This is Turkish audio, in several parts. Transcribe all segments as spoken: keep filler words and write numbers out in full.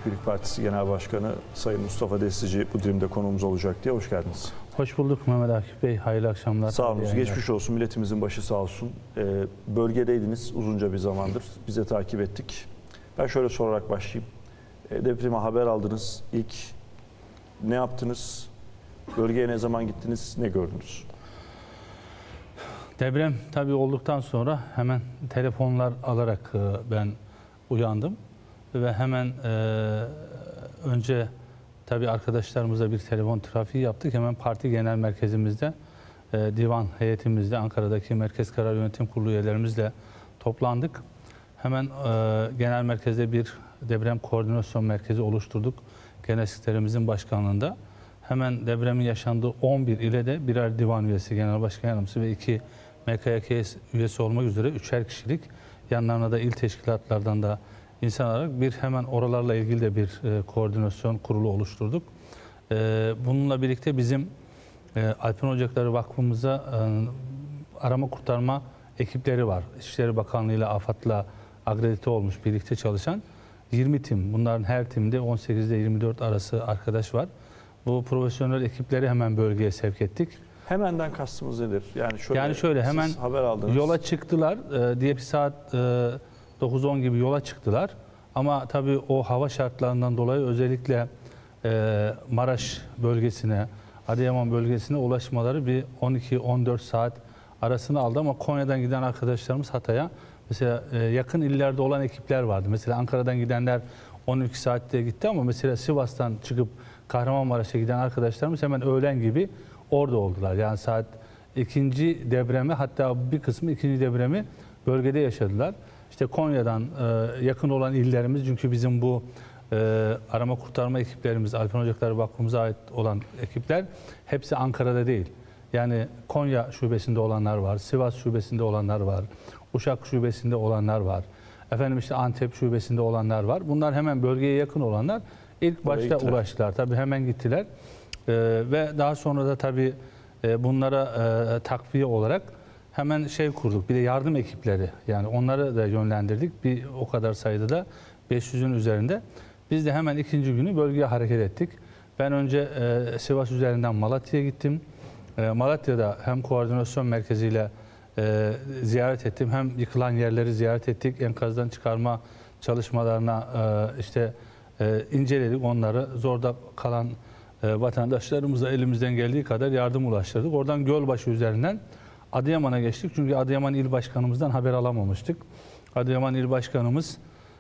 Birlik Partisi Genel Başkanı Sayın Mustafa Destici bu dilimde konuğumuz olacak diye hoş geldiniz. Hoş bulduk Mehmet Akif Bey. Hayırlı akşamlar. Sağ olun. Geçmiş olsun. Milletimizin başı sağ olsun. Ee, bölgedeydiniz uzunca bir zamandır. Biz de takip ettik. Ben şöyle sorarak başlayayım. E, depreme haber aldınız. İlk ne yaptınız? Bölgeye ne zaman gittiniz? Ne gördünüz? Deprem tabii olduktan sonra hemen telefonlar alarak ben uyandım. Ve hemen e, önce tabii arkadaşlarımızla bir telefon trafiği yaptık. Hemen parti genel merkezimizde, e, divan heyetimizde, Ankara'daki Merkez Karar Yönetim Kurulu üyelerimizle toplandık. Hemen e, genel merkezde bir deprem koordinasyon merkezi oluşturduk. Genel sekreterimizin başkanlığında. Hemen depremin yaşandığı on bir ile de birer divan üyesi, genel başkan yardımcısı ve iki M K Y K üyesi olmak üzere üçer kişilik, yanlarına da il teşkilatlardan da insan olarak bir hemen oralarla ilgili de bir e, koordinasyon kurulu oluşturduk. E, bununla birlikte bizim e, Alpin Ocakları Vakfımıza e, arama kurtarma ekipleri var. İçişleri Bakanlığı ile AFAD'la akredite olmuş, birlikte çalışan yirmi tim. Bunların her timde on sekizde yirmi dört arası arkadaş var. Bu profesyonel ekipleri hemen bölgeye sevk ettik. Hemenden kastımız nedir? Yani şöyle, yani şöyle hemen haber aldınız. Yola çıktılar e, diye bir saat e, dokuz on gibi yola çıktılar. Ama tabii o hava şartlarından dolayı özellikle e, Maraş bölgesine, Adıyaman bölgesine ulaşmaları bir on iki on dört saat arasını aldı. Ama Konya'dan giden arkadaşlarımız Hatay'a, mesela e, yakın illerde olan ekipler vardı. Mesela Ankara'dan gidenler on iki saatte gitti ama mesela Sivas'tan çıkıp Kahramanmaraş'a giden arkadaşlarımız hemen öğlen gibi orada oldular. Yani saat ikinci depremi, hatta bir kısmı ikinci depremi bölgede yaşadılar. İşte Konya'dan e, yakın olan illerimiz, çünkü bizim bu e, arama kurtarma ekiplerimiz, Alpin Ocakları Vakfımıza ait olan ekipler hepsi Ankara'da değil. Yani Konya şubesinde olanlar var, Sivas şubesinde olanlar var, Uşak şubesinde olanlar var, efendim işte Antep şubesinde olanlar var. Bunlar hemen bölgeye yakın olanlar ilk başta ulaştılar. Tabii hemen gittiler e, ve daha sonra da tabii e, bunlara e, takviye olarak hemen şey kurduk. Bir de yardım ekipleri, yani onları da yönlendirdik. Bir o kadar sayıda da beş yüzün üzerinde. Biz de hemen ikinci günü bölgeye hareket ettik. Ben önce e, Sivas üzerinden Malatya'ya gittim. E, Malatya'da hem koordinasyon merkeziyle e, ziyaret ettim, hem yıkılan yerleri ziyaret ettik. Enkazdan çıkarma çalışmalarına e, işte e, inceledik onları. Zorda kalan e, vatandaşlarımıza elimizden geldiği kadar yardım ulaştırdık. Oradan Gölbaşı üzerinden Adıyaman'a geçtik. Çünkü Adıyaman İl Başkanımızdan haber alamamıştık. Adıyaman İl Başkanımız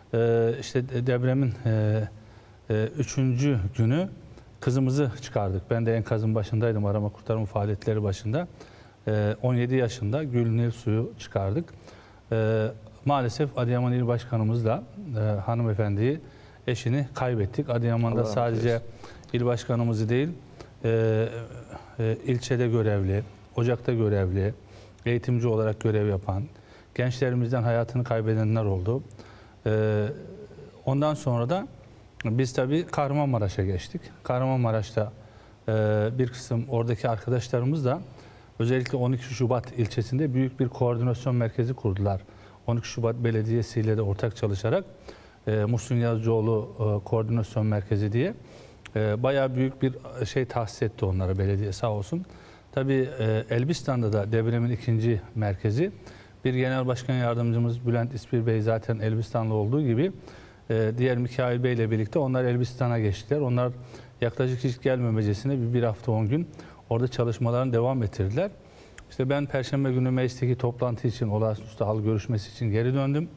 e, işte depremin e, e, üçüncü günü kızımızı çıkardık. Ben de enkazın başındaydım, arama kurtarma faaliyetleri başında. E, on yedi yaşında Gülnil Su'yu çıkardık. E, maalesef Adıyaman İl Başkanımızla e, hanımefendiyi, eşini kaybettik. Adıyaman'da sadece il başkanımızı değil, e, e, ilçede görevli, ocakta görevli, eğitimci olarak görev yapan, gençlerimizden hayatını kaybedenler oldu. Ee, ondan sonra da biz tabii Kahramanmaraş'a geçtik. Kahramanmaraş'ta e, bir kısım oradaki arkadaşlarımız da özellikle on iki Şubat ilçesinde büyük bir koordinasyon merkezi kurdular. on iki Şubat Belediyesi ile de ortak çalışarak e, Muhsin Yazıcıoğlu e, Koordinasyon Merkezi diye e, bayağı büyük bir şey tahsis etti onlara belediye, sağ olsun. Tabii e, Elbistan'da da depremin ikinci merkezi. Bir genel başkan yardımcımız Bülent İspir Bey zaten Elbistanlı olduğu gibi e, diğer Mikail Bey ile birlikte onlar Elbistan'a geçtiler. Onlar yaklaşık hiç gelmemecesine bir, bir hafta on gün orada çalışmalarını devam ettirdiler. İşte ben Perşembe günü meclisteki toplantı için, olağanüstü hal görüşmesi için geri döndüm.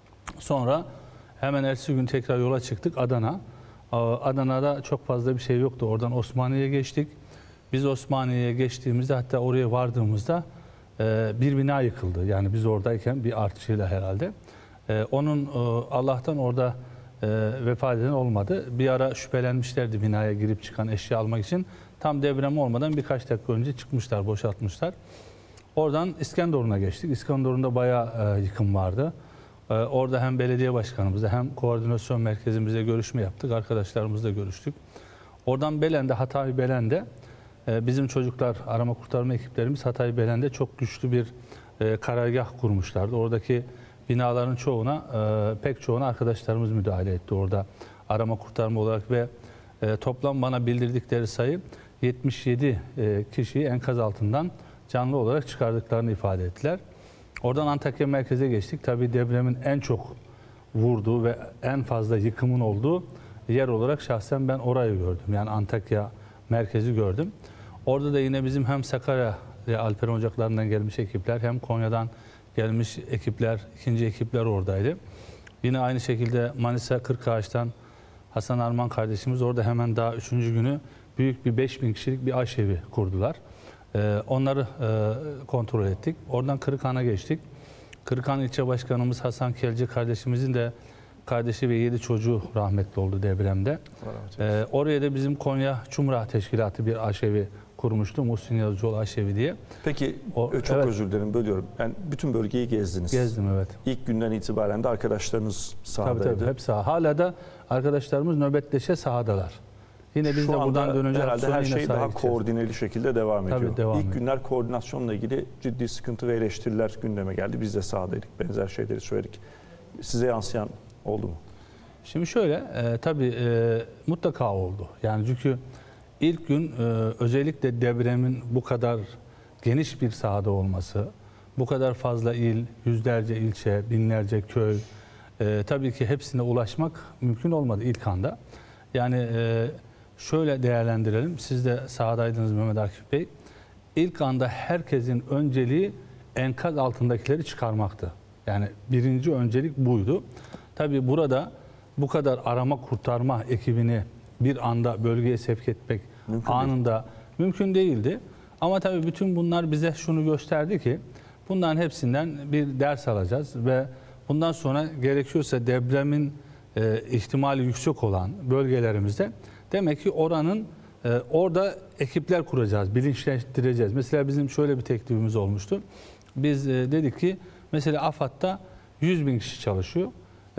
Sonra hemen ertesi gün tekrar yola çıktık Adana. Adana'da çok fazla bir şey yoktu. Oradan Osmaniye'ye geçtik. Biz Osmaniye'ye geçtiğimizde, hatta oraya vardığımızda e, bir bina yıkıldı. Yani biz oradayken bir artçıyla herhalde. E, onun e, Allah'tan orada e, vefat eden olmadı. Bir ara şüphelenmişlerdi binaya girip çıkan eşya almak için. Tam deprem olmadan birkaç dakika önce çıkmışlar, boşaltmışlar. Oradan İskenderun'a geçtik. İskenderun'da bayağı e, yıkım vardı. E, orada hem belediye başkanımızla hem koordinasyon merkezimizle görüşme yaptık. Arkadaşlarımızla görüştük. Oradan Belen'de, Hatay Belen'de bizim çocuklar, arama kurtarma ekiplerimiz Hatay Belen'de çok güçlü bir e, karargah kurmuşlardı. Oradaki binaların çoğuna, e, pek çoğuna arkadaşlarımız müdahale etti. Orada arama kurtarma olarak ve e, toplam bana bildirdikleri sayı yetmiş yedi e, kişiyi enkaz altından canlı olarak çıkardıklarını ifade ettiler. Oradan Antakya merkeze geçtik. Tabii depremin en çok vurduğu ve en fazla yıkımın olduğu yer olarak şahsen ben orayı gördüm. Yani Antakya merkezi gördüm. Orada da yine bizim hem Sakarya Alperen Ocakları'ndan gelmiş ekipler hem Konya'dan gelmiş ekipler, ikinci ekipler oradaydı. Yine aynı şekilde Manisa Kırkağaç'tan Hasan Arman kardeşimiz orada hemen daha üçüncü günü büyük bir beş bin kişilik bir aşevi kurdular. Ee, onları e, kontrol ettik. Oradan Kırıkhan'a geçtik. Kırıkhan ilçe başkanımız Hasan Kelci kardeşimizin de kardeşi ve yedi çocuğu rahmetli oldu depremde. Ee, oraya da bizim Konya Çumra Teşkilatı bir aşevi kurmuştu. Muhsin Yazıcıoğlu aşevi diye. Peki O, çok evet. özür dilerim, bölüyorum. Yani bütün bölgeyi gezdiniz. Gezdim, evet. İlk günden itibaren de arkadaşlarınız sahadaydı. Tabii tabii hep saha. Hala da arkadaşlarımız nöbetleşe sahadalar. Yine biz Şu de anda buradan dönünce herhalde her şey sahaya daha gideceğiz. koordineli şekilde devam ediyor. Tabii, devam İlk ediyor. günler koordinasyonla ilgili ciddi sıkıntı ve eleştiriler gündeme geldi. Biz de sahadaydık. Benzer şeyleri söyledik. Size yansıyan oldu mu? Şimdi şöyle, e, tabii e, mutlaka oldu. Yani çünkü ilk gün e, özellikle depremin bu kadar geniş bir sahada olması, bu kadar fazla il, yüzlerce ilçe, binlerce köy, e, tabii ki hepsine ulaşmak mümkün olmadı ilk anda. Yani e, şöyle değerlendirelim, siz de sahadaydınız Mehmet Akif Bey. İlk anda herkesin önceliği enkaz altındakileri çıkarmaktı. Yani birinci öncelik buydu. Tabii burada bu kadar arama kurtarma ekibini bir anda bölgeye sevk etmek Mümkün anında değil. mümkün değildi. Ama tabii bütün bunlar bize şunu gösterdi ki bunların hepsinden bir ders alacağız ve bundan sonra gerekiyorsa depremin e, ihtimali yüksek olan bölgelerimizde demek ki oranın e, orada ekipler kuracağız, bilinçlendireceğiz. Mesela bizim şöyle bir teklifimiz olmuştu. Biz e, dedik ki mesela AFAD'da yüz bin kişi çalışıyor.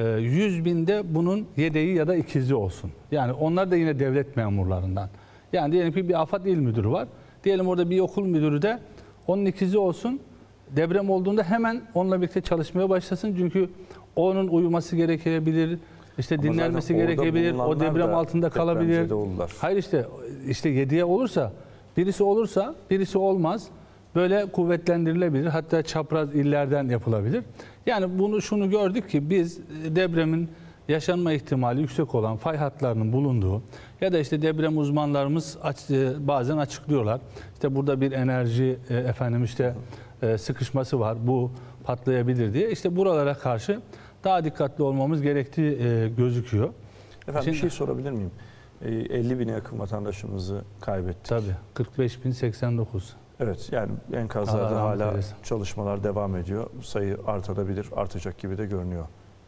yüz binde bunun yedeği ya da ikizi olsun. Yani onlar da yine devlet memurlarından. Yani diyelim ki bir AFAD il müdürü var. Diyelim orada bir okul müdürü de onun ikizi olsun. Deprem olduğunda hemen onunla birlikte çalışmaya başlasın. Çünkü onun uyuması gerekebilir. İşte Ama dinlenmesi zaten orada gerekebilir. O bulunanlar deprem da altında kalabilir. depremzede oldular. Hayır işte işte yediye olursa birisi olursa birisi olmaz. Böyle kuvvetlendirilebilir. Hatta çapraz illerden yapılabilir. Yani bunu şunu gördük ki biz depremin yaşanma ihtimali yüksek olan fay hatlarının bulunduğu ya da işte deprem uzmanlarımız aç, bazen açıklıyorlar. İşte burada bir enerji efendim işte sıkışması var. Bu patlayabilir diye. İşte buralara karşı daha dikkatli olmamız gerektiği gözüküyor. Efendim Şimdi, bir şey sorabilir miyim? elli bine yakın vatandaşımızı kaybettik. Tabii. kırk beş bin seksen dokuz. Evet, yani enkazlarda Allah hala eylesin. çalışmalar devam ediyor. Sayı artabilir, artacak gibi de görünüyor.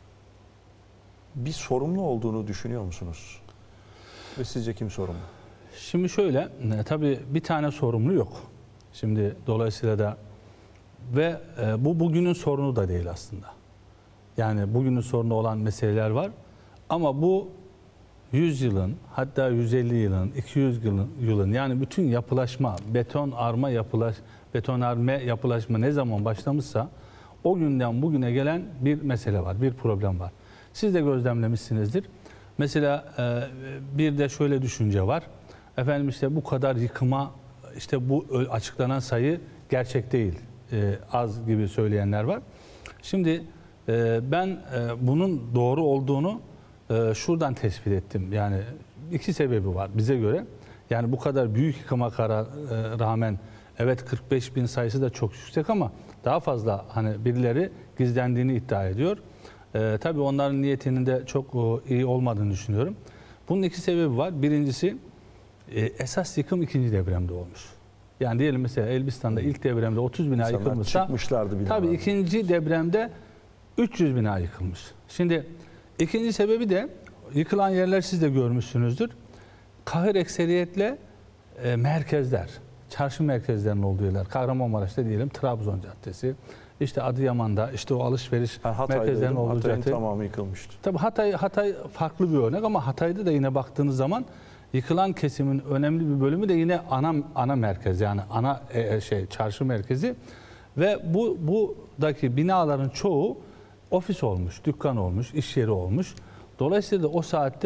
Bir sorumlu olduğunu düşünüyor musunuz? Ve sizce kim sorumlu? Şimdi şöyle, tabii bir tane sorumlu yok. Şimdi dolayısıyla da ve e, bu bugünün sorunu da değil aslında. Yani bugünün sorunu olan meseleler var. Ama bu yüz yılın, hatta yüz elli yılın, iki yüz yılın, yılın yani bütün yapılaşma, beton arma yapılaş, betonarme yapılaşma ne zaman başlamışsa o günden bugüne gelen bir mesele var, bir problem var. Siz de gözlemlemişsinizdir. Mesela e, bir de şöyle düşünce var. Efendim işte bu kadar yıkıma, işte bu açıklanan sayı gerçek değil, e, az gibi söyleyenler var. Şimdi e, ben e, bunun doğru olduğunu e, şuradan tespit ettim. Yani iki sebebi var bize göre. Yani bu kadar büyük yıkıma karar, e, rağmen evet kırk beş bin sayısı da çok yüksek ama daha fazla hani birileri gizlendiğini iddia ediyor. E, tabii onların niyetinin de çok o, iyi olmadığını düşünüyorum. Bunun iki sebebi var. Birincisi e, esas yıkım ikinci depremde olmuş. Yani diyelim mesela Elbistan'da ilk depremde otuz bina İnsanlar yıkılmışsa çıkmışlardı binalardan. tabii ikinci depremde üç yüz bina yıkılmış. Şimdi ikinci sebebi de yıkılan yerler siz de görmüşsünüzdür. Kahır ekseriyetle e, merkezler, çarşı merkezlerinin olduğu yerler. Kahramanmaraş'ta diyelim Trabzon Caddesi, işte Adıyaman'da işte o alışveriş Ha, merkezlerinin olduğu Hatay'ın cadde. tamamı yıkılmıştı. Tabii Hatay, Hatay farklı bir örnek ama Hatay'da da yine baktığınız zaman yıkılan kesimin önemli bir bölümü de yine ana ana merkez yani ana e, şey çarşı merkezi ve bu buradaki binaların çoğu ofis olmuş, dükkan olmuş, iş yeri olmuş. Dolayısıyla da o saatte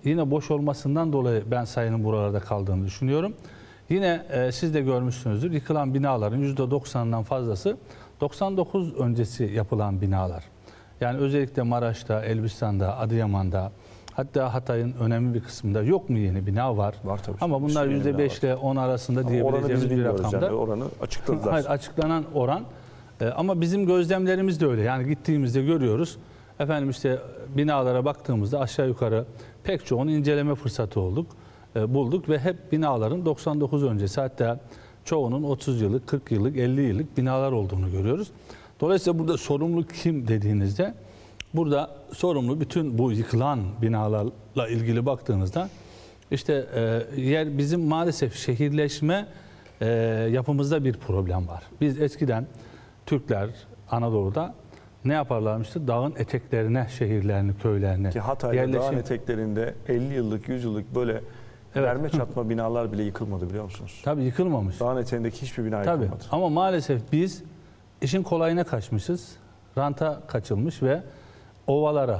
yine boş olmasından dolayı ben sayının buralarda kaldığını düşünüyorum. Yine e, siz de görmüşsünüzdür, yıkılan binaların yüzde doksanından fazlası doksan dokuz öncesi yapılan binalar. Yani özellikle Maraş'ta, Elbistan'da, Adıyaman'da, hatta Hatay'ın önemli bir kısmında yok mu yeni bina var. Var tabii. Ama bunlar yüzde beş ile on arasında diyebileceğimiz bir rakamda. Yani, oranı açıkladılar. Hayır, açıklanan oran. E, ama bizim gözlemlerimiz de öyle. Yani gittiğimizde görüyoruz. Efendim işte binalara baktığımızda aşağı yukarı pek çoğunu inceleme fırsatı olduk, e, bulduk ve hep binaların doksan dokuz öncesi, hatta çoğunun otuz yıllık, kırk yıllık, elli yıllık binalar olduğunu görüyoruz. Dolayısıyla burada sorumlu kim dediğinizde, burada sorumlu bütün bu yıkılan binalarla ilgili baktığınızda işte e, yer bizim maalesef şehirleşme e, yapımızda bir problem var. Biz eskiden Türkler Anadolu'da ne yaparlarmıştı? Dağın eteklerine şehirlerini, köylerini Ki Hatay'da yerleşim... dağın eteklerinde elli yıllık, yüz yıllık böyle Evet. verme çatma binalar bile yıkılmadı, biliyor musunuz? Tabii yıkılmamış. Dağın eteğindeki hiçbir bina Tabii. yıkılmadı. Ama maalesef biz işin kolayına kaçmışız. Ranta kaçılmış ve ovalara.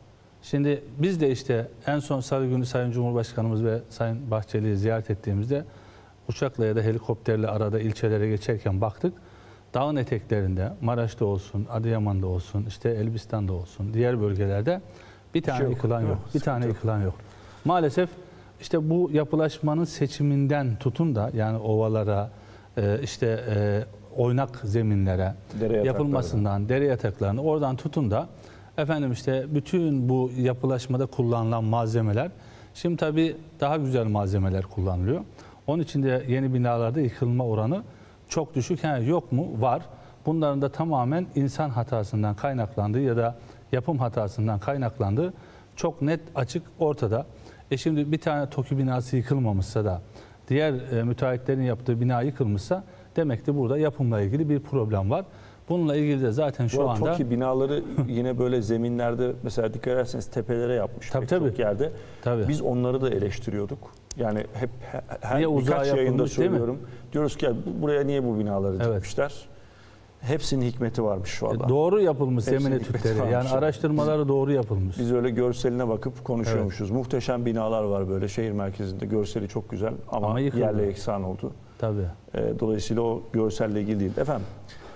Şimdi biz de işte en son Salı günü Sayın Cumhurbaşkanımız ve Sayın Bahçeli'yi ziyaret ettiğimizde uçakla ya da helikopterle arada ilçelere geçerken baktık. Dağın eteklerinde, Maraş'ta olsun, Adıyaman'da olsun, işte Elbistan'da olsun, diğer bölgelerde bir tane şey yok, yıkılan değil yok. mi? Bir Sıkıntı tane yok. yıkılan yok. Maalesef işte bu yapılaşmanın seçiminden tutun da, yani ovalara, e, işte e, oynak zeminlere Dere yapılmasından, dere yataklarını oradan tutun da efendim işte bütün bu yapılaşmada kullanılan malzemeler, şimdi tabii daha güzel malzemeler kullanılıyor. Onun için de yeni binalarda yıkılma oranı çok düşük. Yani yok mu? Var. Bunların da tamamen insan hatasından kaynaklandığı ya da yapım hatasından kaynaklandığı çok net, açık, ortada. E şimdi bir tane TOKİ binası yıkılmamışsa da diğer e, müteahhitlerin yaptığı bina yıkılmışsa demek ki burada yapımla ilgili bir problem var. Bununla ilgili de zaten şu Bu anda... TOKİ binaları yine böyle zeminlerde mesela dikkat ederseniz tepelere yapmış Tabii, pek tabii. çok yerde. Tabii. Biz onları da eleştiriyorduk. Yani hep her Niye uzağa birkaç yayında yapılmış, değil mi? söylüyorum. Diyoruz ki bu- buraya niye bu binaları Evet. dikmişler? Hepsinin hikmeti varmış şu anda. E, doğru yapılmış Hepsinin zemin hikmeti etütleri. varmış. Yani araştırmaları doğru yapılmış. Biz öyle görseline bakıp konuşuyormuşuz. Muhteşem binalar var böyle şehir merkezinde. Görseli çok güzel ama, Ama yıkıldı. yerle eksan oldu. Tabii. E, dolayısıyla o görselle ilgili değil. Efendim,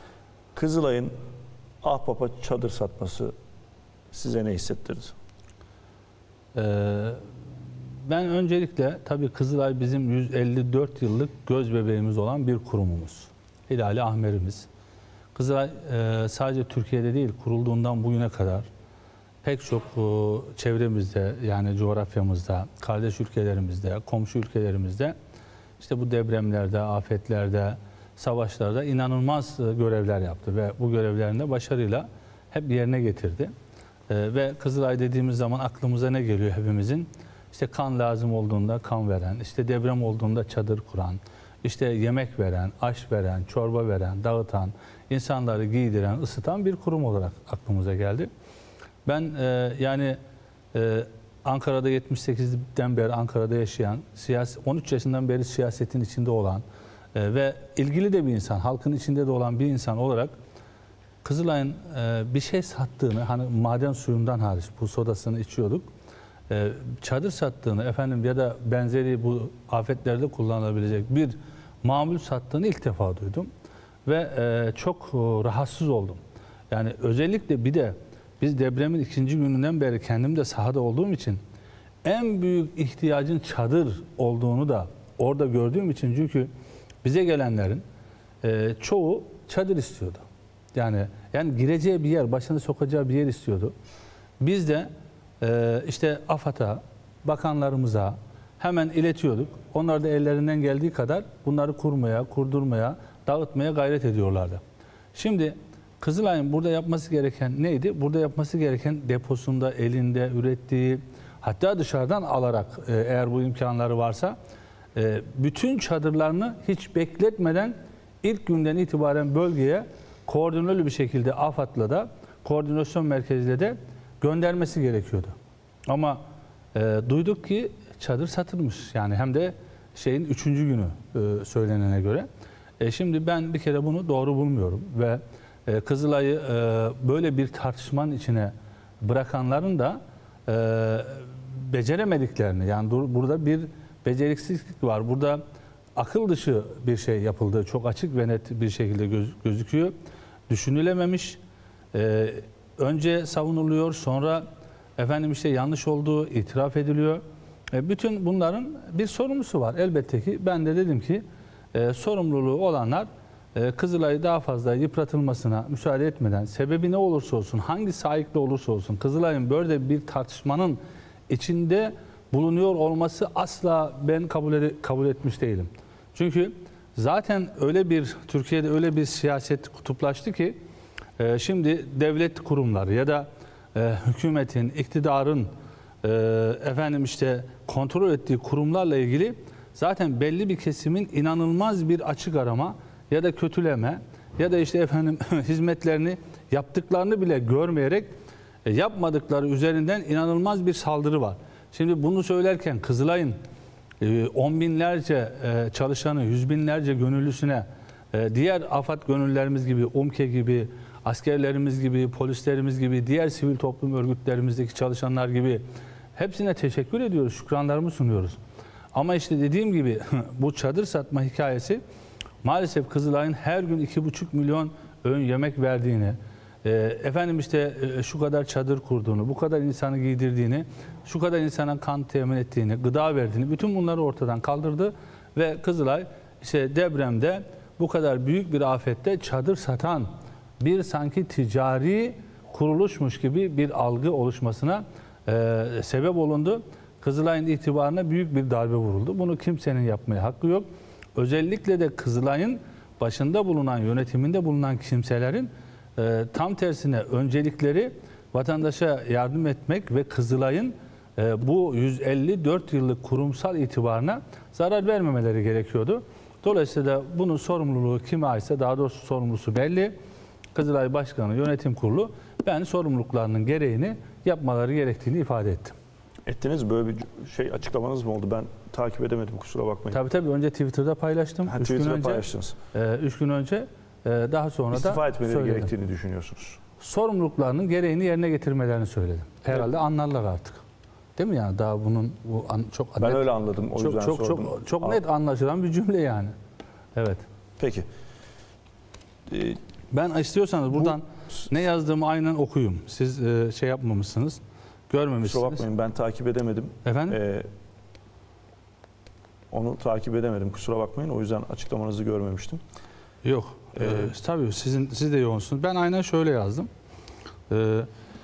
Kızılay'ın Ahbap'a çadır satması size ne hissettirdi? Ee, ben öncelikle tabii Kızılay bizim yüz elli dört yıllık göz bebeğimiz olan bir kurumumuz. Hilali Ahmerimiz. Kızılay e, sadece Türkiye'de değil, kurulduğundan bugüne kadar pek çok e, çevremizde, yani coğrafyamızda, kardeş ülkelerimizde, komşu ülkelerimizde işte bu depremlerde, afetlerde, savaşlarda inanılmaz e, görevler yaptı ve bu görevlerini de başarıyla hep yerine getirdi. E, ve Kızılay dediğimiz zaman aklımıza ne geliyor hepimizin? İşte kan lazım olduğunda kan veren, işte deprem olduğunda çadır kuran, işte yemek veren, aş veren, çorba veren, dağıtan, insanları giydiren, ısıtan bir kurum olarak aklımıza geldi. Ben e, yani e, Ankara'da yetmiş sekizden beri Ankara'da yaşayan, siyasi, on üç yaşından beri siyasetin içinde olan e, ve ilgili de bir insan, halkın içinde de olan bir insan olarak Kızılay'ın e, bir şey sattığını, hani maden suyundan hariç bu sodasını içiyorduk, e, çadır sattığını efendim ya da benzeri bu afetlerde kullanılabilecek bir mamul sattığını ilk defa duydum ve e, çok e, rahatsız oldum. Yani özellikle bir de biz depremin ikinci gününden beri kendim de sahada olduğum için en büyük ihtiyacın çadır olduğunu da orada gördüğüm için, çünkü bize gelenlerin e, çoğu çadır istiyordu. Yani yani gireceği bir yer, başını sokacağı bir yer istiyordu. Biz de e, işte AFAD'a, bakanlarımıza hemen iletiyorduk. Onlar da ellerinden geldiği kadar bunları kurmaya, kurdurmaya, dağıtmaya gayret ediyorlardı. Şimdi Kızılay'ın burada yapması gereken neydi? Burada yapması gereken deposunda, elinde ürettiği, hatta dışarıdan alarak e, eğer bu imkanları varsa e, bütün çadırlarını hiç bekletmeden ilk günden itibaren bölgeye koordineli bir şekilde AFAD'la da, koordinasyon merkeziyle de göndermesi gerekiyordu. Ama e, duyduk ki çadır satılmış. Yani hem de şeyin üçüncü günü e, söylenene göre. E, şimdi ben bir kere bunu doğru bulmuyorum ve e, Kızılay'ı e, böyle bir tartışmanın içine bırakanların da e, beceremediklerini, yani dur- burada bir beceriksizlik var. Burada akıl dışı bir şey yapıldığı çok açık ve net bir şekilde göz- gözüküyor. Düşünülememiş. Ee, önce savunuluyor, sonra efendim işte yanlış olduğu itiraf ediliyor. E, bütün bunların bir sorumlusu var. Elbette ki ben de dedim ki e, sorumluluğu olanlar e, Kızılay'ı daha fazla yıpratılmasına müsaade etmeden, sebebi ne olursa olsun, hangi sahiple olursa olsun, Kızılay'ın böyle bir tartışmanın içinde bulunuyor olması asla ben kabul, ed- kabul etmiş değilim. Çünkü zaten öyle bir, Türkiye'de öyle bir siyaset kutuplaştı ki e, şimdi devlet kurumları ya da e, hükümetin, iktidarın e, efendim işte kontrol ettiği kurumlarla ilgili zaten belli bir kesimin inanılmaz bir açık arama ya da kötüleme ya da işte efendim hizmetlerini yaptıklarını bile görmeyerek e, yapmadıkları üzerinden inanılmaz bir saldırı var. Şimdi bunu söylerken Kızılay'ın e, on binlerce e, çalışanı, yüz binlerce gönüllüsüne, e, diğer AFAD gönüllülerimiz gibi, UMKE gibi, askerlerimiz gibi, polislerimiz gibi, diğer sivil toplum örgütlerimizdeki çalışanlar gibi hepsine teşekkür ediyoruz, şükranlarımı sunuyoruz. Ama işte dediğim gibi bu çadır satma hikayesi maalesef Kızılay'ın her gün iki buçuk milyon öğün yemek verdiğini, e, efendim işte e, şu kadar çadır kurduğunu, bu kadar insanı giydirdiğini, şu kadar insana kan temin ettiğini, gıda verdiğini, bütün bunları ortadan kaldırdı ve Kızılay işte depremde bu kadar büyük bir afette çadır satan bir sanki ticari kuruluşmuş gibi bir algı oluşmasına e, sebep olundu. Kızılay'ın itibarına büyük bir darbe vuruldu. Bunu kimsenin yapmaya hakkı yok. Özellikle de Kızılay'ın başında bulunan, yönetiminde bulunan kimselerin e, tam tersine öncelikleri vatandaşa yardım etmek ve Kızılay'ın e, bu yüz elli dört yıllık kurumsal itibarına zarar vermemeleri gerekiyordu. Dolayısıyla bunun sorumluluğu kime aitse, daha doğrusu sorumlusu belli. Kızılay Başkanı, Yönetim Kurulu, ben sorumluluklarının gereğini yapmaları gerektiğini ifade ettim. Ettiniz, böyle bir şey açıklamanız mı oldu? Ben takip edemedim, kusura bakmayın. Tabii tabii, önce Twitter'da paylaştım. Ha, üç gün Twitter'da önce, paylaştınız. E, üç gün önce e, daha sonra İstifa da etmeleri söyledim. gerektiğini düşünüyorsunuz. Sorumluluklarının gereğini yerine getirmelerini söyledim. Herhalde evet. Anlarlar artık. Değil mi yani? Daha bunun bu an, çok ben net, öyle anladım, o çok, yüzden çok, sordum. Çok, çok net anlaşılan bir cümle yani. Evet. Peki. Ee, ben istiyorsanız buradan bu, ne yazdığımı aynen okuyayım. Siz e, şey yapmamışsınız, görmemişsiniz. Kusura bakmayın, ben takip edemedim. Efendim? Ee, onu takip edemedim, kusura bakmayın. O yüzden açıklamanızı görmemiştim. Yok. Ee, e, tabii sizin siz de yoğunsunuz. Ben aynen şöyle yazdım. Ee,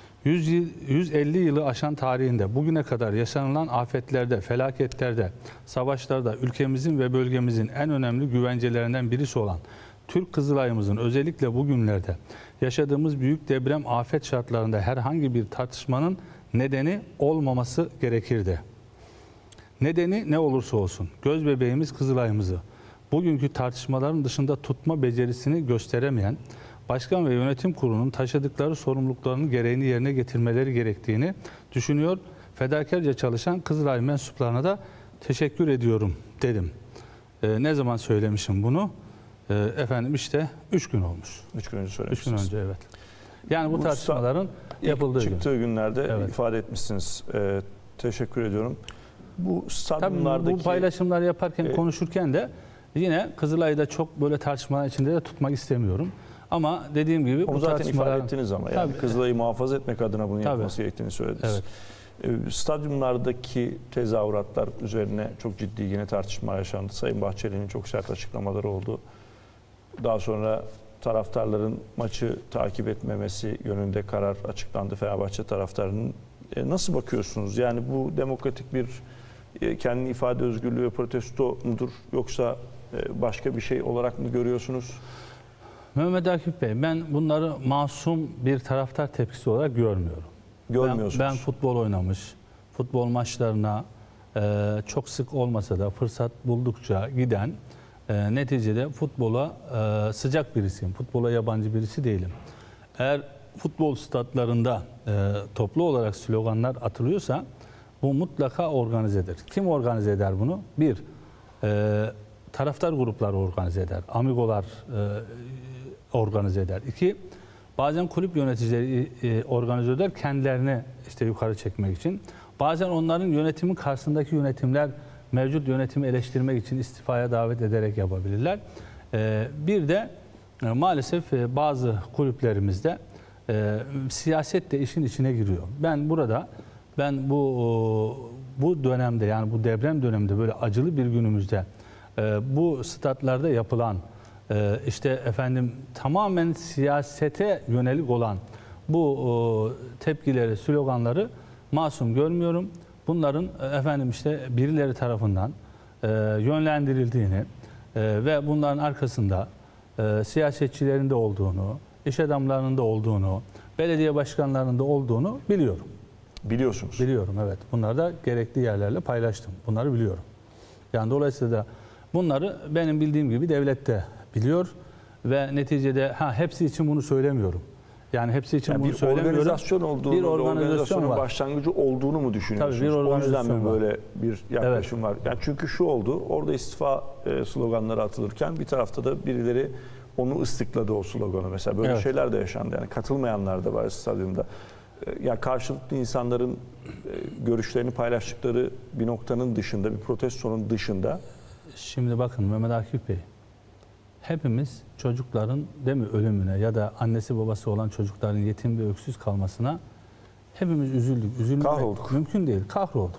yüz elli yılı aşan tarihinde bugüne kadar yaşanılan afetlerde, felaketlerde, savaşlarda ülkemizin ve bölgemizin en önemli güvencelerinden birisi olan Türk Kızılay'ımızın özellikle bugünlerde yaşadığımız büyük deprem afet şartlarında herhangi bir tartışmanın nedeni olmaması gerekirdi. Nedeni ne olursa olsun göz bebeğimiz Kızılay'ımızı bugünkü tartışmaların dışında tutma becerisini gösteremeyen Başkan ve Yönetim Kurulu'nun taşıdıkları sorumluluklarının gereğini yerine getirmeleri gerektiğini düşünüyor. Fedakarca çalışan Kızılay mensuplarına da teşekkür ediyorum dedim. Ee, ne zaman söylemişim bunu? Ee, efendim işte üç gün olmuş. Üç gün önce Üç söylemişsiniz. gün önce evet. Yani bu, bu tartışmaların yapıldığı çıktığı gün. günlerde evet. ifade etmişsiniz. Ee, teşekkür ediyorum. Bu stadyumlardaki... Tabii bu paylaşımları yaparken, e, konuşurken de yine Kızılay'da çok böyle tartışmalar içinde de tutmak istemiyorum. Ama dediğim gibi onu bu zaten tartışmalar... ifade ettiniz ama yani Tabii. Kızılay'ı muhafaza etmek adına bunu Tabii. yapması gerektiğini söylediniz. Evet. Ee, stadyumlardaki tezahüratlar üzerine çok ciddi yine tartışma yaşandı. Sayın Bahçeli'nin çok sert açıklamaları oldu. Daha sonra taraftarların maçı takip etmemesi yönünde karar açıklandı Fenerbahçe taraftarının. E, nasıl bakıyorsunuz? Yani bu demokratik bir e, kendini ifade özgürlüğü ve protesto mudur? Yoksa e, başka bir şey olarak mı görüyorsunuz? Mehmet Akif Bey, ben bunları masum bir taraftar tepkisi olarak görmüyorum. Görmüyorsunuz. Ben, ben futbol oynamış, futbol maçlarına e, çok sık olmasa da fırsat buldukça giden, e, neticede futbola e, sıcak birisiyim. Futbola yabancı birisi değilim. Eğer futbol statlarında e, toplu olarak sloganlar atılıyorsa bu mutlaka organizedir. Kim organize eder bunu? Bir, e, taraftar grupları organize eder. Amigolar e, organize eder. İki, bazen kulüp yöneticileri e, organize eder kendilerini işte yukarı çekmek için. Bazen onların yönetimin karşısındaki yönetimler mevcut yönetimi eleştirmek için istifaya davet ederek yapabilirler. Ee, bir de e, maalesef e, bazı kulüplerimizde e, siyaset de işin içine giriyor. Ben burada ben bu o, bu dönemde yani bu deprem döneminde böyle acılı bir günümüzde e, bu statlarda yapılan e, işte efendim tamamen siyasete yönelik olan bu o, tepkileri, sloganları masum görmüyorum. Bunların efendim işte birileri tarafından e, yönlendirildiğini e, ve bunların arkasında e, siyasetçilerin de olduğunu, iş adamlarının da olduğunu, belediye başkanlarının da olduğunu biliyorum. Biliyorsunuz. Biliyorum, evet. Bunları da gerekli yerlerle paylaştım. Bunları biliyorum. Yani dolayısıyla da bunları benim bildiğim gibi devlet de biliyor ve neticede ha hepsi için bunu söylemiyorum. Yani hepsi için Yani bunu bir söylemiyorum. organizasyon olduğunu, bir bir organizasyon var. başlangıcı olduğunu mu düşünüyorsunuz? Tabii bir organizasyon o yüzden mi var. böyle bir yaklaşım evet. var? Yani çünkü şu oldu, orada istifa e, sloganları atılırken bir tarafta da birileri onu ıslıkladı o sloganı. Mesela böyle evet. şeyler de yaşandı. Yani katılmayanlar da var stadyumda. E, yani karşılıklı insanların e, görüşlerini paylaştıkları bir noktanın dışında, bir protestonun dışında. Şimdi bakın Mehmet Akif Bey, hepimiz çocukların değil mi ölümüne ya da annesi babası olan çocukların yetim ve öksüz kalmasına hepimiz üzüldük. Üzülmek kahrolduk. Mümkün değil. Kahrolduk.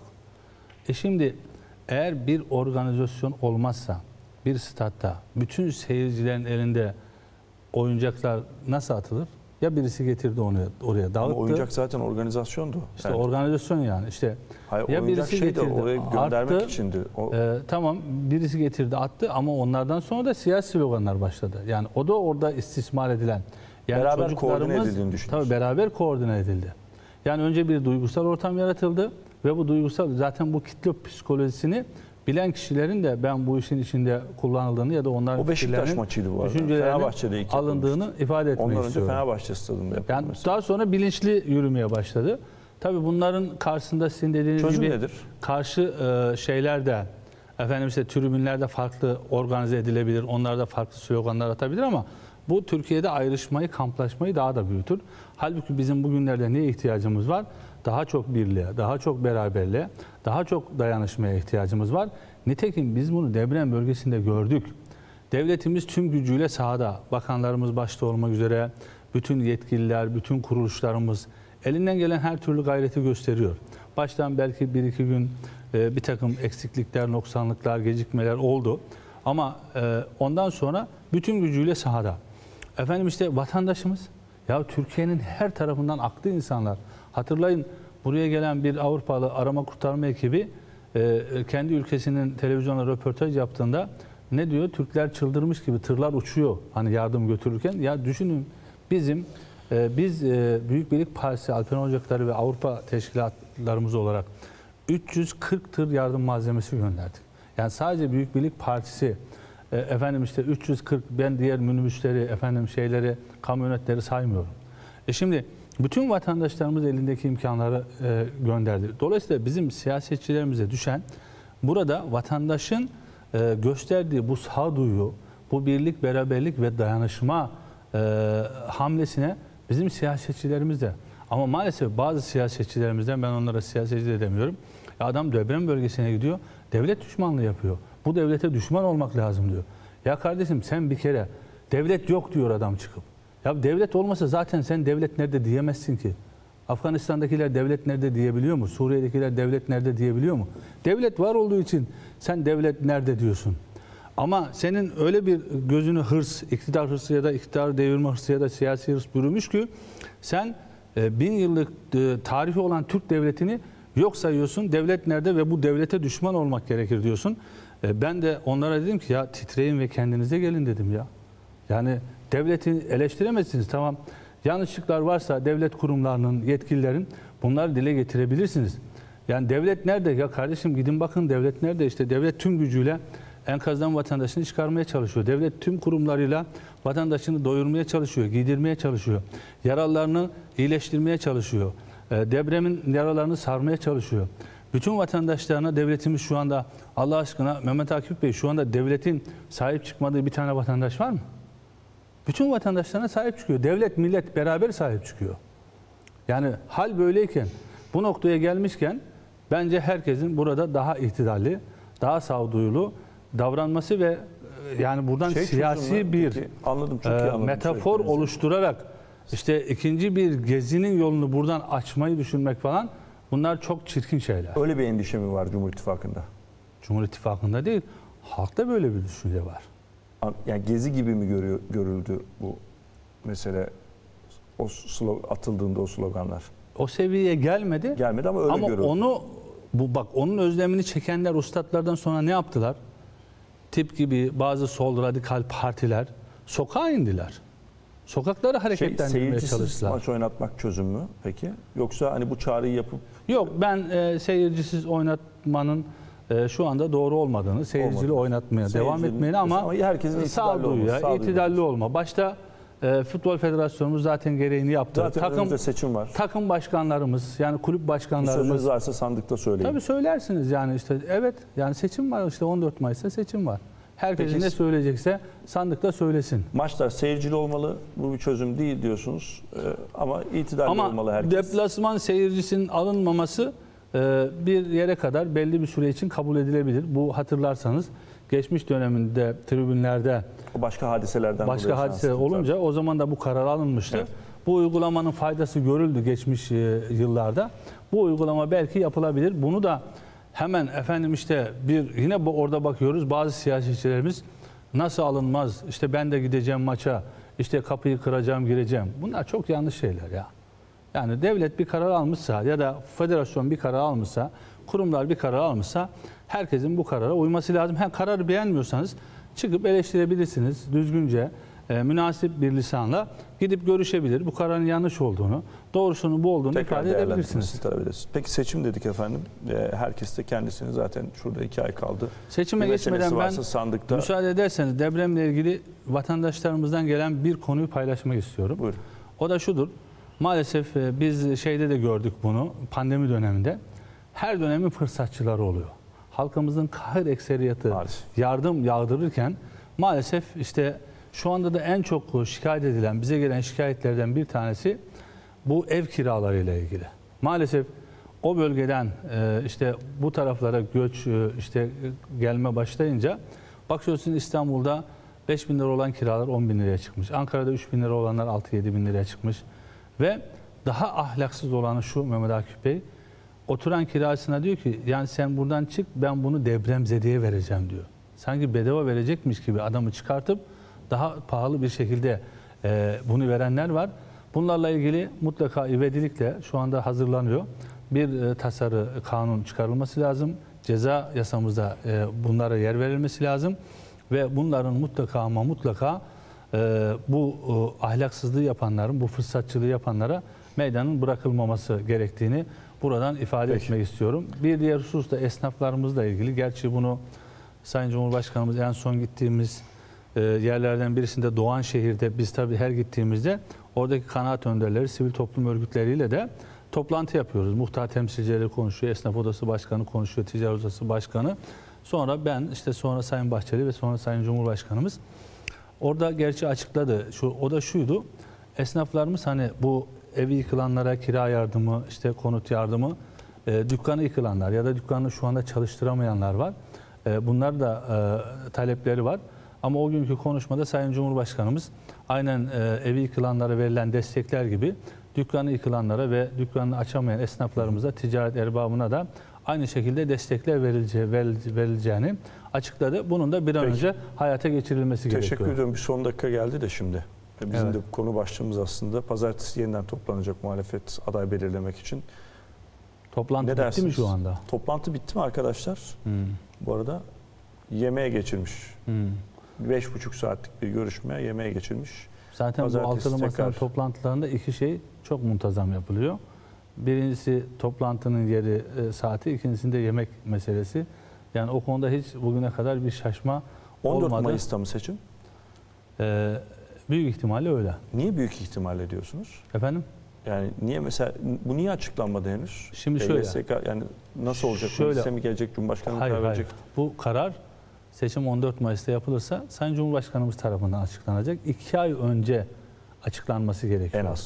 E şimdi eğer bir organizasyon olmazsa bir statta bütün seyircilerin elinde oyuncaklar nasıl atılır? Ya birisi getirdi onu oraya dağıttı. Ama oyuncak zaten organizasyondu. İşte yani. organizasyon yani. İşte Hayır, ya oyuncak birisi şey getirdi, de oraya göndermek attı, içindi. O... E, tamam birisi getirdi attı ama onlardan sonra da siyasi sloganlar başladı. Yani o da orada istismar edilen. Yani beraber koordine edildiğini düşünüyorsunuz. Tabii beraber koordine edildi. Yani önce bir duygusal ortam yaratıldı ve bu duygusal zaten bu kitle psikolojisini bilen kişilerin de ben bu işin içinde kullanıldığını ya da onların o Beşiktaş maçıydı bu arada. Fenerbahçe'de alındığını ifade etmek Ondan istiyorum. önce Fenerbahçe stadında yapıldı. Yani mesela. daha sonra bilinçli yürümeye başladı. Tabii bunların karşısında sizin dediğiniz çözüm gibi nedir? karşı e, şeyler de efendim işte tribünlerde farklı organize edilebilir. Onlar da farklı sloganlar atabilir ama bu Türkiye'de ayrışmayı, kamplaşmayı daha da büyütür. Halbuki bizim bugünlerde neye ihtiyacımız var? Daha çok birliğe, daha çok beraberliğe, daha çok dayanışmaya ihtiyacımız var. Nitekim biz bunu deprem bölgesinde gördük. Devletimiz tüm gücüyle sahada, bakanlarımız başta olmak üzere bütün yetkililer, bütün kuruluşlarımız elinden gelen her türlü gayreti gösteriyor. Baştan belki bir iki gün e, bir takım eksiklikler, noksanlıklar, gecikmeler oldu. Ama e, ondan sonra bütün gücüyle sahada. Efendim işte vatandaşımız, ya Türkiye'nin her tarafından aklı insanlar. Hatırlayın buraya gelen bir Avrupalı arama kurtarma ekibi e, kendi ülkesinin televizyonla röportaj yaptığında ne diyor? Türkler çıldırmış gibi tırlar uçuyor hani yardım götürürken. Ya düşünün bizim e, biz e, Büyük Birlik Partisi, Alperen Ocakları ve Avrupa teşkilatlarımız olarak üç yüz kırk tır yardım malzemesi gönderdik. Yani sadece Büyük Birlik Partisi e, efendim işte üç yüz kırk ben diğer minibüsleri efendim şeyleri kamyonetleri saymıyorum. E şimdi bütün vatandaşlarımız elindeki imkanları e, gönderdi. Dolayısıyla bizim siyasetçilerimize düşen burada vatandaşın e, gösterdiği bu sağduyu, bu birlik, beraberlik ve dayanışma e, hamlesine bizim siyasetçilerimiz de ama maalesef bazı siyasetçilerimizden ben onlara siyasetçi de demiyorum. Ya adam deprem bölgesine gidiyor, devlet düşmanlığı yapıyor. Bu devlete düşman olmak lazım diyor. Ya kardeşim sen bir kere devlet yok diyor adam çıkıp. Ya devlet olmasa zaten sen devlet nerede diyemezsin ki. Afganistan'dakiler devlet nerede diyebiliyor mu? Suriye'dekiler devlet nerede diyebiliyor mu? Devlet var olduğu için sen devlet nerede diyorsun. Ama senin öyle bir gözünü hırs, iktidar hırsı ya da iktidar devirme hırsı ya da siyasi hırs bürümüş ki sen e, bin yıllık e, tarihi olan Türk devletini yok sayıyorsun. Devlet nerede ve bu devlete düşman olmak gerekir diyorsun. E, ben de onlara dedim ki ya titreyin ve kendinize gelin dedim ya. Yani devleti eleştiremezsiniz tamam. Yanlışlıklar varsa devlet kurumlarının, yetkililerin bunları dile getirebilirsiniz. Yani devlet nerede? Ya kardeşim gidin bakın devlet nerede? İşte devlet tüm gücüyle enkazdan vatandaşını çıkarmaya çalışıyor. Devlet tüm kurumlarıyla vatandaşını doyurmaya çalışıyor, giydirmeye çalışıyor. Yaralarını iyileştirmeye çalışıyor. Depremin yaralarını sarmaya çalışıyor. Bütün vatandaşlarına devletimiz şu anda Allah aşkına Mehmet Akif Bey şu anda devletin sahip çıkmadığı bir tane vatandaş var mı? Bütün vatandaşlarına sahip çıkıyor. Devlet, millet beraber sahip çıkıyor. Yani hal böyleyken, bu noktaya gelmişken Bence herkesin burada daha ihtidalli, daha sağduyulu davranması ve e, yani buradan Şey siyasi çözümü, bir peki, anladım, çok iyi e, anladım metafor söylediklerinizi. oluşturarak işte ikinci bir gezinin yolunu buradan açmayı düşünmek falan, bunlar çok çirkin şeyler. Öyle bir endişe mi var Cumhur İttifakı'nda? Cumhur İttifakı'nda değil, halkta böyle bir düşünce var. Yani gezi gibi mi görüyor, görüldü bu mesele, o slog- atıldığında o sloganlar? O seviyeye gelmedi. Gelmedi ama öyle Ama görüldü. onu, bu bak onun özlemini çekenler ustadlardan sonra ne yaptılar? Tip gibi bazı sol radikal partiler sokağa indiler. Sokakları şey, hareketlendirmeye seyircisiz çalıştılar. maç oynatmak çözüm mü peki? Yoksa hani bu çağrıyı yapıp Yok, ben e, seyircisiz oynatmanın e, şu anda doğru olmadığını, seyircili Olmadı. oynatmaya devam Seyircili- etmeyeni ama, ama herkesin itidalli sağduyuya, olması, sağduyulu itidalli olma. Başta e, Futbol Federasyonumuz zaten gereğini yaptı. zaten takım önümüzde seçim var. takım başkanlarımız, yani kulüp Bir başkanlarımız. sözünüz varsa sandıkta söyleyin. Tabii söylersiniz yani işte, evet yani seçim var, işte on dört Mayıs'ta seçim var. Herkes Peki, ne söyleyecekse sandıkta söylesin. Maçlar seyircili olmalı. Bu bir çözüm değil diyorsunuz. Ee, ama itidalli Ama olmalı herkes. deplasman seyircisinin alınmaması e, bir yere kadar belli bir süre için kabul edilebilir. Bu hatırlarsanız geçmiş döneminde tribünlerde O başka hadiselerden başka dolayı hadiseler yansıdı olunca tabii. o zaman da bu karar alınmıştı. Evet. Bu uygulamanın faydası görüldü geçmiş e, yıllarda. Bu uygulama belki yapılabilir. Bunu da hemen efendim işte bir yine bu orada bakıyoruz, bazı siyasetçilerimiz nasıl alınmaz, işte ben de gideceğim maça, işte kapıyı kıracağım, gireceğim. Bunlar çok yanlış şeyler ya. Yani devlet bir karar almışsa ya da federasyon bir karar almışsa, kurumlar bir karar almışsa herkesin bu karara uyması lazım. Hem kararı beğenmiyorsanız çıkıp eleştirebilirsiniz düzgünce, e, münasip bir lisanla gidip görüşebilir. Bu kararın yanlış olduğunu, doğrusunun bu olduğunu Tekrar ifade edebilirsiniz. değerlendirmesini talep ederiz. Peki seçim dedik efendim. Ee, herkes de kendisini zaten şurada iki ay kaldı. Seçime Bir meselesi geçmeden ben varsa sandıkta. müsaade ederseniz depremle ilgili vatandaşlarımızdan gelen bir konuyu paylaşmak istiyorum. Buyurun. O da şudur. Maalesef e, biz şeyde de gördük bunu, pandemi döneminde. Her dönemin fırsatçıları oluyor. Halkımızın kahır ekseriyatı Maalesef. yardım yağdırırken maalesef işte şu anda da en çok şikayet edilen, bize gelen şikayetlerden bir tanesi bu ev kiralarıyla ilgili. Maalesef o bölgeden e, işte bu taraflara göç e, işte gelme başlayınca bakıyorsun İstanbul'da beş bin lira olan kiralar on bin liraya çıkmış. Ankara'da üç bin lira olanlar altı yedi bin liraya çıkmış. Ve daha ahlaksız olanı şu Mehmet Akif Bey, oturan kirasına diyor ki yani sen buradan çık, ben bunu depremzedeye vereceğim diyor. Sanki bedava verecekmiş gibi adamı çıkartıp daha pahalı bir şekilde e, bunu verenler var. Bunlarla ilgili mutlaka ivedilikle şu anda hazırlanıyor. Bir e, tasarı kanun çıkarılması lazım. Ceza yasamızda e, bunlara yer verilmesi lazım. Ve bunların mutlaka ama mutlaka e, bu e, ahlaksızlığı yapanların, bu fırsatçılığı yapanlara meydanın bırakılmaması gerektiğini buradan ifade Peki. etmek istiyorum. Bir diğer husus da esnaflarımızla ilgili. Gerçi bunu Sayın Cumhurbaşkanımız en son gittiğimiz e, yerlerden birisinde Doğanşehir'de, biz tabii her gittiğimizde oradaki kanaat önderleri, sivil toplum örgütleriyle de toplantı yapıyoruz. Muhtar temsilcileri konuşuyor, esnaf odası başkanı konuşuyor, ticaret odası başkanı. Sonra ben, işte sonra Sayın Bahçeli ve sonra Sayın Cumhurbaşkanımız orada gerçi açıkladı. Şu, o da şuydu, esnaflarımız hani bu evi yıkılanlara kira yardımı, işte konut yardımı, e, dükkanı yıkılanlar ya da dükkanı şu anda çalıştıramayanlar var. E, bunlar da e, talepleri var. Ama o günkü konuşmada Sayın Cumhurbaşkanımız aynen e, evi yıkılanlara verilen destekler gibi dükkanı yıkılanlara ve dükkanını açamayan esnaflarımıza, ticaret erbabına da aynı şekilde destekler verileceği, verileceğini açıkladı. Bunun da bir an Peki. önce hayata geçirilmesi Teşekkür gerekiyor. ediyorum. Bir son dakika geldi de şimdi. Bizim Evet. de konu başlığımız aslında pazartesi yeniden toplanacak muhalefet aday belirlemek için. Toplantı Ne bitti mi dersiniz? şu anda? Toplantı bitti mi arkadaşlar? Hmm. Bu arada yemeğe geçirmiş. Hmm. Beş buçuk saatlik bir görüşme yemeğe geçirmiş. Zaten bu Pazartesi altılı masanın tekrar. toplantılarında iki şey çok muntazam yapılıyor. Birincisi toplantının yeri, e, saati, ikincisinde yemek meselesi. Yani o konuda hiç bugüne kadar bir şaşma on dört olmadı. Mayıs'ta mı seçim? Ee, büyük ihtimalle öyle. Niye büyük ihtimal ediyorsunuz? Efendim? Yani niye mesela bu niye açıklanmadı henüz? Şimdi E, şöyle. Y S K yani nasıl olacak? Şöyle. Meclise mi gelecek? Cumhurbaşkanı mı Hayır, karar hayır. verecek? Bu karar seçim on dört Mayıs'ta yapılırsa Sayın Cumhurbaşkanımız tarafından açıklanacak. İki ay önce açıklanması gerekiyor. En az.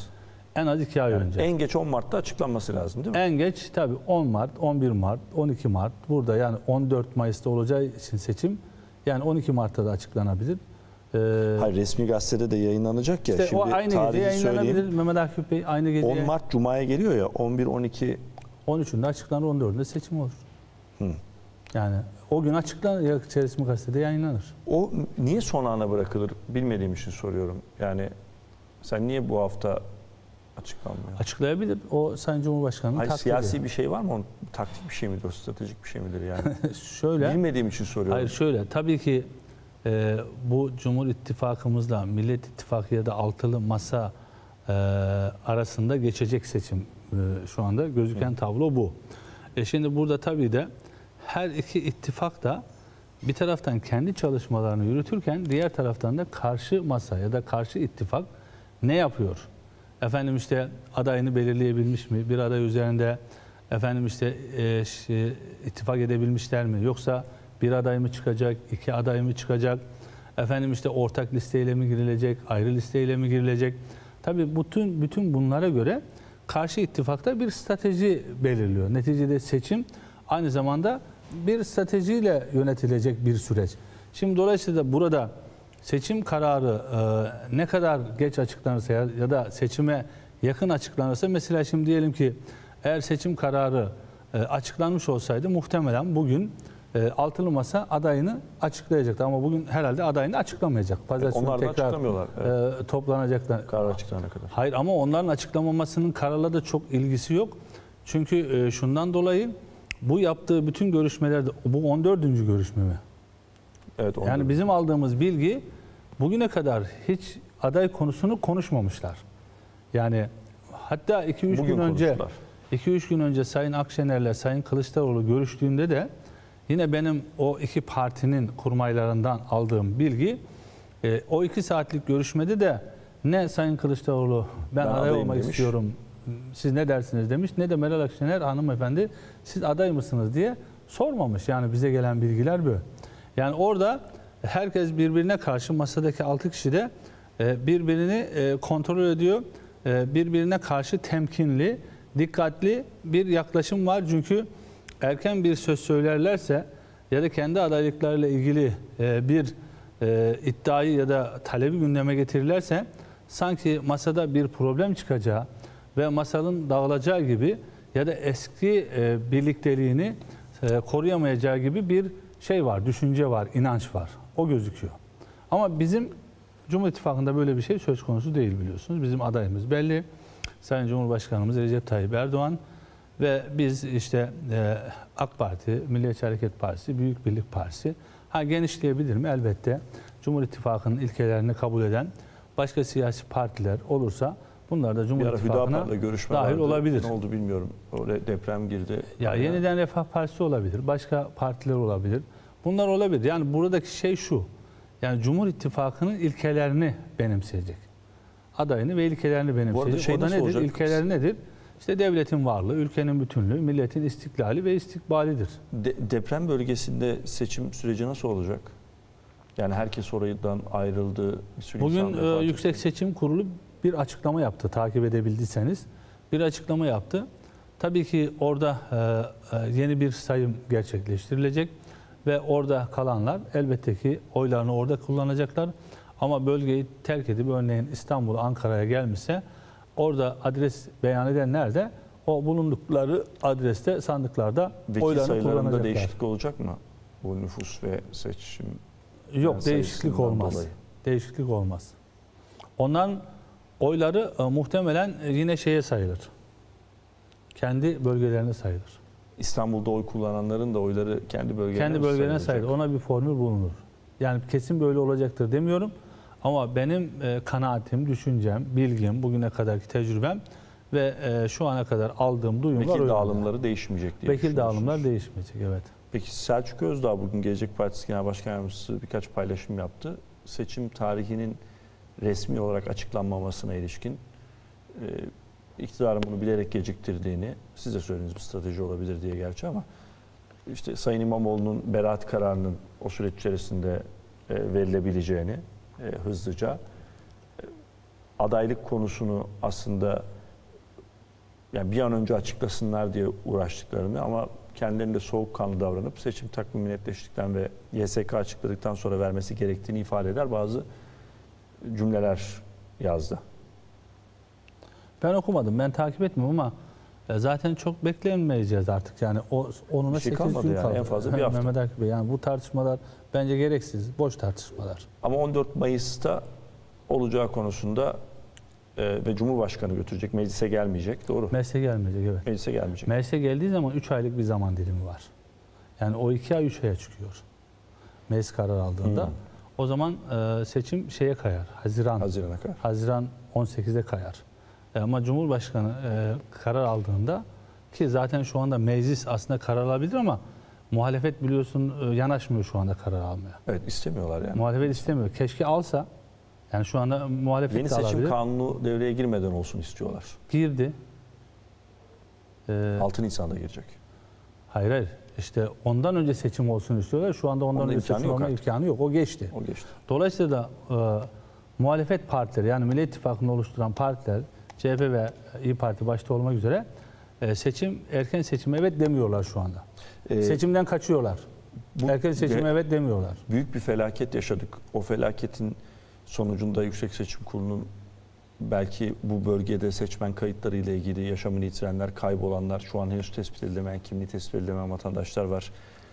En az iki ay Yani önce. en geç on Mart'ta açıklanması lazım değil mi? En geç tabii on Mart, on bir Mart, on iki Mart burada yani on dört Mayıs'ta olacağı için seçim yani on iki Mart'ta da açıklanabilir. Ee, Hayır, resmi gazetede de yayınlanacak ya. işte Şimdi o aynı gece tarihi yayınlanabilir. söyleyeyim. Mehmet Akif Bey aynı gece. on Mart Cuma'ya geliyor ya, on bir on iki. on üçünde açıklanır, on dördünde seçim olur. Hı. Yani o gün açıklanır, ya resmi gazetede yayınlanır. O niye son ana bırakılır bilmediğim için soruyorum. Yani sen niye bu hafta açıklanmıyor? Açıklayabilir. O Sayın Cumhurbaşkanı'nın Hayır, takdiri. siyasi bir şey var mı? Onun taktik bir şey midir? Stratejik bir şey midir yani? Şöyle. Bilmediğim için soruyorum. Hayır şöyle. Tabii ki e, bu Cumhur İttifakımızla Millet İttifakı ya da altılı masa e, arasında geçecek seçim e, şu anda gözüken tablo bu. E şimdi burada tabii de her iki ittifak da bir taraftan kendi çalışmalarını yürütürken diğer taraftan da karşı masa ya da karşı ittifak ne yapıyor? Efendim işte adayını belirleyebilmiş mi? Bir aday üzerinde efendim işte e, şey, ittifak edebilmişler mi? Yoksa bir aday mı çıkacak, iki aday mı çıkacak? Efendim işte ortak listeyle mi girilecek, ayrı listeyle mi girilecek? Tabii bütün bütün bunlara göre karşı ittifakta bir strateji belirliyor. Neticede seçim aynı zamanda bir stratejiyle yönetilecek bir süreç. Şimdi dolayısıyla burada seçim kararı e, ne kadar geç açıklanırsa ya, ya da seçime yakın açıklanırsa, mesela şimdi diyelim ki eğer seçim kararı e, açıklanmış olsaydı muhtemelen bugün e, altılı masa adayını açıklayacaktı. Ama bugün herhalde adayını açıklamayacak. Pazartesi Onlar da tekrar açıklamıyorlar. Evet. e, toplanacaklar. Karar açıklanana kadar. Hayır, ama onların açıklamamasının kararla da çok ilgisi yok. Çünkü e, şundan dolayı bu yaptığı bütün görüşmelerde, bu on dördüncü görüşme mi? Evet, on dört. Yani bizim aldığımız bilgi bugüne kadar hiç aday konusunu konuşmamışlar. Yani hatta iki üç gün önce iki üç gün önce Sayın Akşener'le Sayın Kılıçdaroğlu görüştüğünde de yine benim o iki partinin kurmaylarından aldığım bilgi, e, o iki saatlik görüşmede de ne Sayın Kılıçdaroğlu ben, Ben aday adayım olmak demiş. istiyorum, siz ne dersiniz demiş, ne de Meral Akşener hanımefendi siz aday mısınız diye sormamış. Yani bize gelen bilgiler böyle. Yani orada herkes birbirine karşı, masadaki altı kişi de birbirini kontrol ediyor. Birbirine karşı temkinli, dikkatli bir yaklaşım var. Çünkü erken bir söz söylerlerse ya da kendi adaylıklarıyla ilgili bir iddiayı ya da talebi gündeme getirirlerse sanki masada bir problem çıkacağı ve masanın dağılacağı gibi ya da eski birlikteliğini koruyamayacağı gibi bir şey var, düşünce var, inanç var. O gözüküyor. Ama bizim Cumhur İttifakı'nda böyle bir şey söz konusu değil, biliyorsunuz. Bizim adayımız belli. Sayın Cumhurbaşkanımız Recep Tayyip Erdoğan ve biz işte e, AK Parti, Milliyetçi Hareket Partisi, Büyük Birlik Partisi. Ha, genişleyebilir mi? Elbette. Cumhur İttifakı'nın ilkelerini kabul eden başka siyasi partiler olursa bunlar da Cumhur İttifakı'na dahil olabilir. Ne oldu bilmiyorum. Öyle deprem girdi. Ya araya. yeniden Refah Partisi olabilir, başka partiler olabilir. Bunlar olabilir. Yani buradaki şey şu. Yani Cumhur İttifakı'nın ilkelerini benimseyecek. Adayını ve ilkelerini benimseyecek. Şey o da nedir? olacak? İlkeleri nedir? İşte devletin varlığı, ülkenin bütünlüğü, milletin istiklali ve istikbalidir. De, deprem bölgesinde seçim süreci nasıl olacak? Yani herkes oradan ayrıldı. Bugün e, Yüksek Seçim Kurulu bir açıklama yaptı, takip edebildiyseniz. Bir açıklama yaptı. Tabii ki orada e, e, yeni bir sayım gerçekleştirilecek ve orada kalanlar elbette ki oylarını orada kullanacaklar. Ama bölgeyi terk edip örneğin İstanbul, Ankara'ya gelmişse orada adres beyan edenler de o bulundukları adreste, sandıklarda Vekil oylarını sayılarında kullanacaklar. değişiklik olacak mı? Bu nüfus ve seçim Yok, yani değişiklik olmaz. Dolayı. Değişiklik olmaz. Ondan oyları e, muhtemelen yine şeye sayılır. Kendi bölgelerine sayılır. İstanbul'da oy kullananların da oyları kendi bölgelerine Kendi bölgelerine sayılacak. sayılır. Ona bir formül bulunur. Yani kesin böyle olacaktır demiyorum. Ama benim e, kanaatim, düşüncem, bilgim, bugüne kadarki tecrübem ve e, şu ana kadar aldığım duyumlar Vekil öyle. dağılımları değişmeyecek diye Vekil dağılımlar düşünüyorsunuz. değişmeyecek, evet. Peki Selçuk Özdağ bugün Gelecek Partisi Genel Başkan Yardımcısı birkaç paylaşım yaptı. Seçim tarihinin resmi olarak açıklanmamasına ilişkin e, iktidarın bunu bilerek geciktirdiğini, siz de söylediğiniz bir strateji olabilir diye gerçi, ama işte Sayın İmamoğlu'nun beraat kararının o süreç içerisinde e, verilebileceğini e, hızlıca, e, adaylık konusunu aslında yani bir an önce açıklasınlar diye uğraştıklarını ama kendilerinde soğukkanlı davranıp seçim takvimi netleştikten ve Y S K açıkladıktan sonra vermesi gerektiğini ifade eder bazı cümleler yazdı. Ben okumadım, ben takip etmiyorum ama zaten çok beklenmeyeceğiz artık. Yani o onuna Bir şey sekiz kalmadı gün yani, kaldı. en fazla bir hafta. Mehmet Akif Bey, yani bu tartışmalar bence gereksiz, boş tartışmalar. Ama on dört Mayıs'ta olacağı konusunda e, ve Cumhurbaşkanı götürecek, meclise gelmeyecek. Doğru. Meclise gelmeyecek, evet. Meclise gelmeyecek. Meclise geldiği zaman üç aylık bir zaman dilimi var. Yani o iki ay üç aya çıkıyor. Meclis karar aldığında. Hmm. O zaman e, seçim şeye kayar. Haziran. Haziran'a kadar. Haziran on sekize kayar. E, ama Cumhurbaşkanı e, karar aldığında, ki zaten şu anda meclis aslında karar alabilir ama muhalefet biliyorsun e, yanaşmıyor şu anda karar almaya. Evet, istemiyorlar yani. Muhalefet istemiyor. Keşke alsa. Yani şu anda muhalefet Yeni de seçim alabilir. kanunu devreye girmeden olsun istiyorlar. Girdi. E, altı Nisan'da girecek. hayır hayır. İşte ondan önce seçim olsun istiyorlar. Şu anda ondan Onun önce imkanı seçim yok olma artık. imkanı yok. O geçti. O geçti. Dolayısıyla da e, muhalefet partileri, yani Millet İttifakı'nı oluşturan partiler, C H P ve İYİ Parti başta olmak üzere e, seçim, erken seçime evet demiyorlar şu anda. Ee, Seçimden kaçıyorlar. bu- Erken seçime evet demiyorlar. Büyük bir felaket yaşadık. O felaketin sonucunda Yüksek Seçim Kurulu'nun belki bu bölgede seçmen kayıtları ile ilgili yaşamını yitirenler, kaybolanlar, şu an henüz tespit edilemeyen, kimliği tespit edilemeyen vatandaşlar var.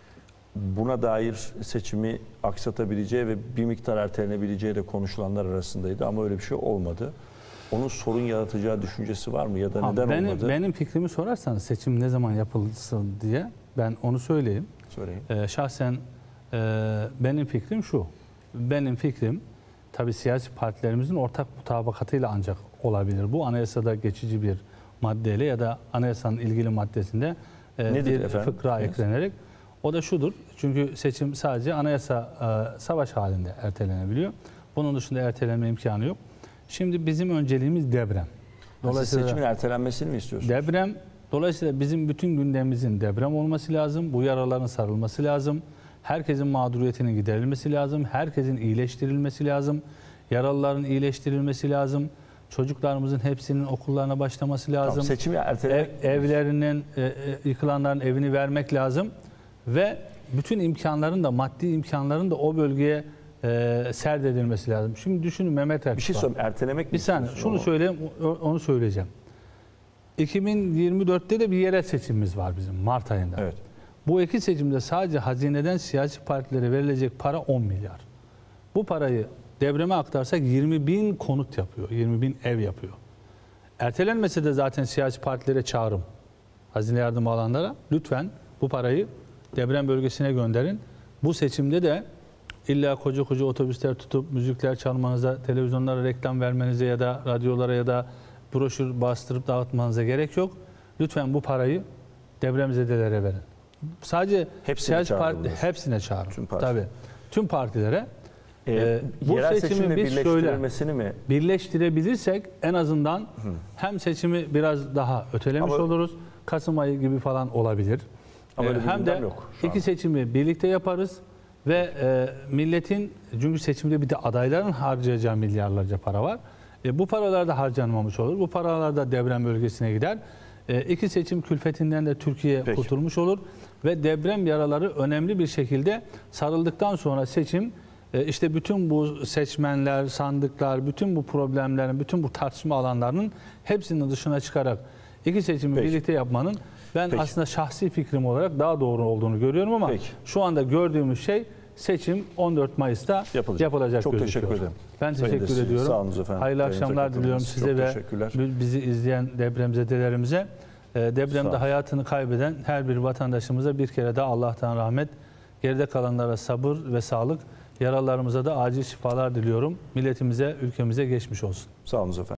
Buna dair seçimi aksatabileceği ve bir miktar ertelenebileceği de konuşulanlar arasındaydı ama öyle bir şey olmadı. Onun sorun yaratacağı düşüncesi var mı ya da Ha, neden benim, olmadı? benim fikrimi sorarsanız seçim ne zaman yapılsın diye ben onu söyleyeyim. Söyleyin. Ee, şahsen e, benim fikrim şu. Benim fikrim tabii siyasi partilerimizin ortak mutabakatıyla ancak olabilir. Bu anayasada geçici bir maddeyle ya da anayasanın ilgili maddesinde e, Nedir bir efendim? fıkra Evet. eklenerek. O da şudur. Çünkü seçim sadece anayasa e, savaş halinde ertelenebiliyor. Bunun dışında ertelenme imkanı yok. Şimdi bizim önceliğimiz deprem. Siz seçimin ertelenmesini mi istiyorsunuz? Deprem, dolayısıyla bizim bütün gündemimizin deprem olması lazım. Bu yaraların sarılması lazım. Herkesin mağduriyetinin giderilmesi lazım. Herkesin iyileştirilmesi lazım. Yaralıların iyileştirilmesi lazım. Çocuklarımızın hepsinin okullarına başlaması lazım. Tamam, seçimi Ev, ertelemek... evlerinin, e, e, yıkılanların evini vermek lazım. Ve bütün imkanların da, maddi imkanların da o bölgeye e, serdedilmesi lazım. Şimdi düşünün Mehmet Akif. Bir şey söyleyeyim, ertelemek mi Bir saniye, istiyorsunuz şunu ama? söyleyeyim, o- onu söyleyeceğim. iki bin yirmi dörtte de bir yerel seçimimiz var bizim Mart ayında. Evet. Bu iki seçimde sadece hazineden siyasi partilere verilecek para on milyar. Bu parayı depreme aktarsak yirmi bin konut yapıyor, yirmi bin ev yapıyor. Ertelenmese de zaten siyasi partilere çağrım, hazine yardımı alanlara lütfen bu parayı deprem bölgesine gönderin. Bu seçimde de illa koca koca otobüsler tutup müzikler çalmanıza, televizyonlara reklam vermenize ya da radyolara ya da broşür bastırıp dağıtmanıza gerek yok. Lütfen bu parayı depremzedelere verin. Sadece Hepsine siyasi çağrı parti, bulunuyor. hepsine çağrı. Tüm partiler. Tabii. Tüm partilere. Ee, Ee, bu yerel seçimi seçimle biz şöyle birleştirilmesini mi? birleştirebilirsek en azından hem seçimi biraz daha ötelemiş Ama- oluruz. Kasım ayı gibi falan olabilir. Ama Ee, öyle bir hem gündem de yok şu iki an. seçimi birlikte yaparız ve e, milletin, çünkü seçimde bir de adayların harcayacağı milyarlarca para var. E, bu paralar da harcanmamış olur. Bu paralar da deprem bölgesine gider. E, iki seçim külfetinden de Türkiye Peki. kurtulmuş olur ve deprem yaraları önemli bir şekilde sarıldıktan sonra seçim, e, işte bütün bu seçmenler, sandıklar, bütün bu problemlerin, bütün bu tartışma alanlarının hepsinin dışına çıkarak iki seçimi Peki. birlikte yapmanın ben Peki. aslında şahsi fikrim olarak daha doğru olduğunu görüyorum ama Peki. şu anda gördüğümüz şey seçim on dört Mayıs'ta Yapılacak. yapılacak, Çok gözüküyor. teşekkür ederim. Ben Sayın teşekkür Desi, ediyorum. sağ olun efendim. Hayırlı Yayınımıza akşamlar katıldınız. diliyorum Çok size ve teşekkürler. bizi izleyen depremzedelerimize. Ee, Sağ Depremde olun. hayatını kaybeden her bir vatandaşımıza bir kere daha Allah'tan rahmet, geride kalanlara sabır ve sağlık, yaralarımıza da acil şifalar diliyorum. Milletimize, ülkemize geçmiş olsun. Sağ olun efendim.